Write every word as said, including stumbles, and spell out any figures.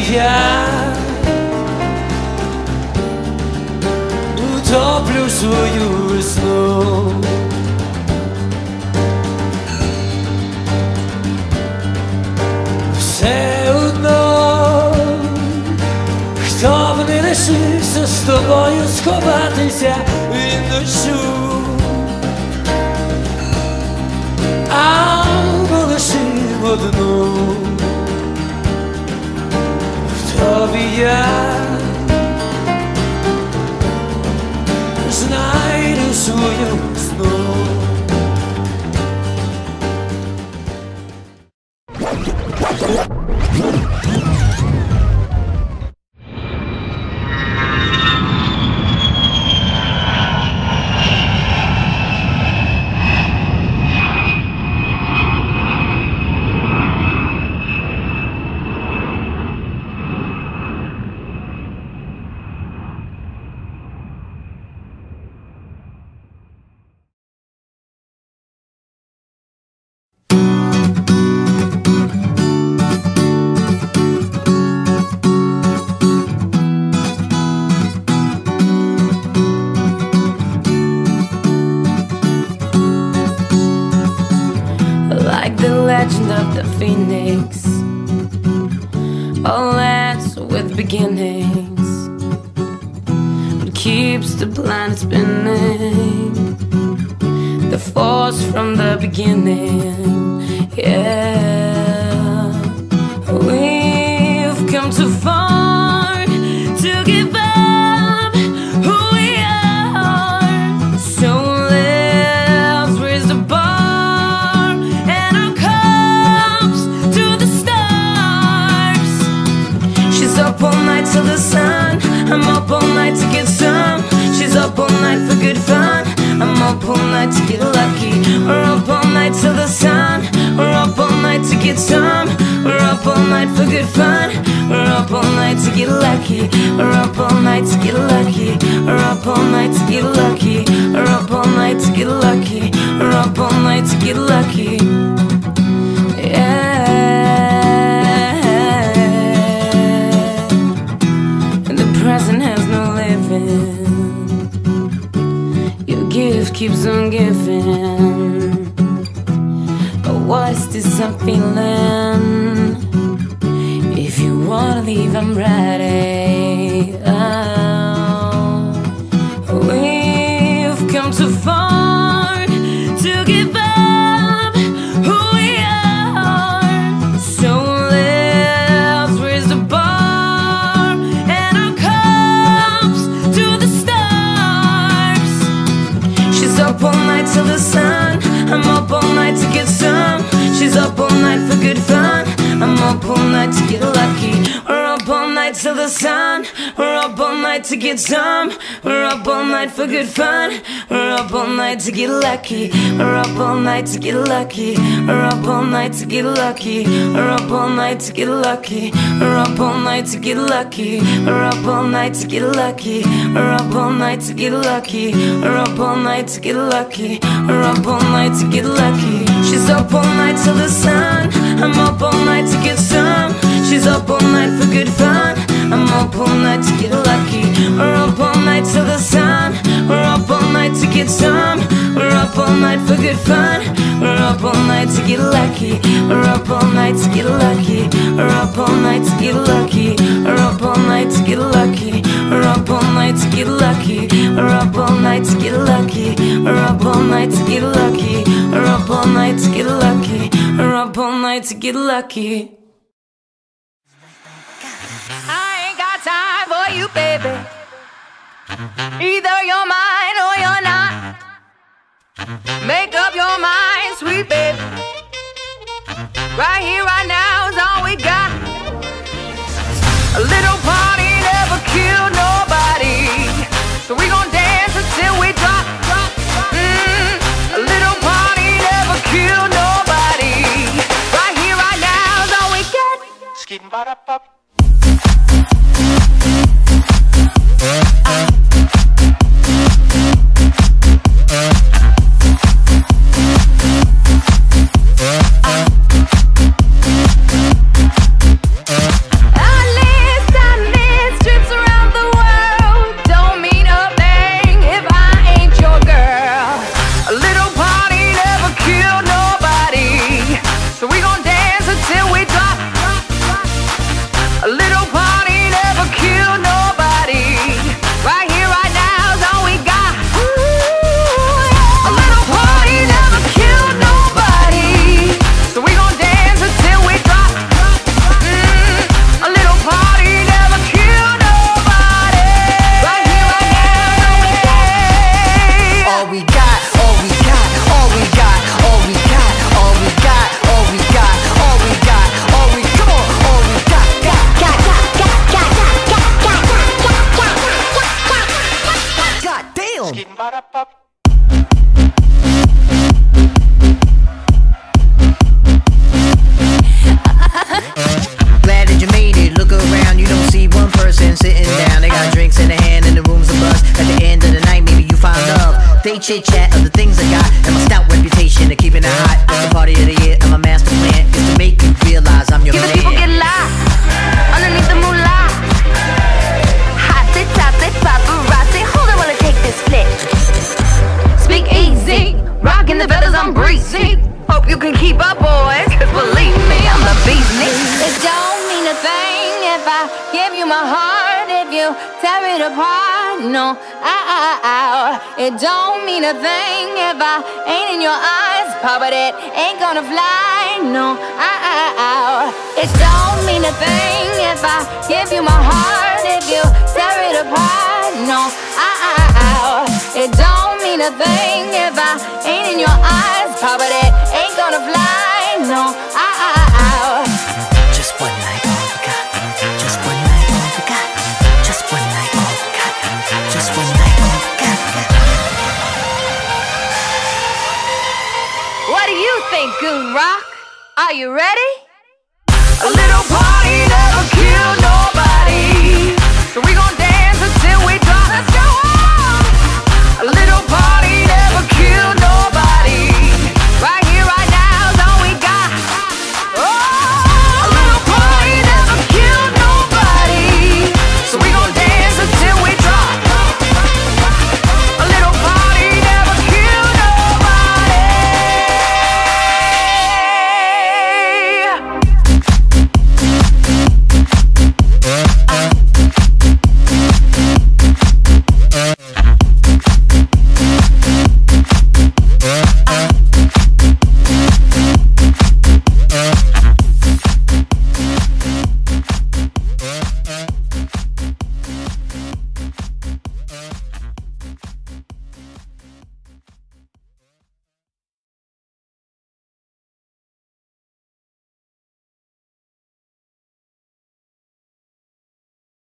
я утоплю свою весну. Все одно, хто б не лишився з тобою сховатися від дощу, а полишив одну в тобі я знайду свою весну. Like the legend of the phoenix, all ends with beginnings. What keeps the planet spinning? The force from the beginning. Yeah, we've come too far to give up who we are. So let's raise the bar. Up all night till the sun, I'm up all night to get some. She's up all night for good fun, I'm up all night to get lucky. We're up all night till the sun, we're up all night to get some. We're up all night for good fun, we're up all night to get lucky. We're up all night to get lucky. We're up all night to get lucky. We're up all night to get lucky. We're up all night to get lucky. Yeah. Present has no living. Your gift keeps on giving. But what's this I'm feeling? If you wanna leave, I'm ready. Oh, we've come too far to give up who we are. So let's raise the bar. Up all night till the sun, I'm up all night to get some. She's up all night for good fun, I'm up all night to get lucky. We're up all night till the sun, we're up all night to get some. We're up all night for good fun, we're up all night to get lucky. We're up all night to get lucky. We're up all night to get lucky. We're up all night to get lucky. We're up all night to get lucky. We're up all night to get lucky. We're up all night to get lucky. We're up all night to get lucky. We're up all night to get lucky. She's up all night till the sun, I'm up all night to get some. She's up all night for good fun, I'm up all night to get lucky. We're up all night till the sun, we're up all night to get some. We're up all night for good fun, we're up all night to get lucky. We're up all night to get lucky. We're up all night to get lucky. We're up all night to get lucky. We're up all night to get lucky. We're up all night to get lucky. We're up all night to get lucky. We're up all night to get lucky. We're up all night to get lucky. I ain't got time for you, baby. Either you're mine or you're not. Make up your mind, sweet baby. Right here, right now is all we got. A little party never killed nobody, so we gon' dance until we drop, drop, drop. Mm, a little party never killed nobody. Right here, right now is all we got. Skidding ba da pop. I live chit chat of the things I got and my stout reputation of keeping it hot. It's the party of the year and my master plan is to make you realize I'm your You man. the people get lost underneath the moolah. Hotty totty paparazzi. Hold on while I take this flick. Speak easy, rocking the feathers, I'm breezy. Hope you can keep up, boys, cause believe me, I'm the bee's knees. It don't mean a thing if I give you my heart, if you tear it apart. No, ow, ow, ow. It don't mean a thing if I ain't in your eyes, Papa, that ain't gonna fly. No, ow, ow, ow. It don't mean a thing if I give you my heart, if you tear it apart. No, ow, ow, ow. It don't mean a thing if I ain't in your eyes, Papa, that ain't gonna fly. No, ow, ow, ow. Just one night, all we got. Just one night, all we got. Just one night, all we got. Just one night, all we got. What do you think, Goon Rock? Are you ready? A little party never killed no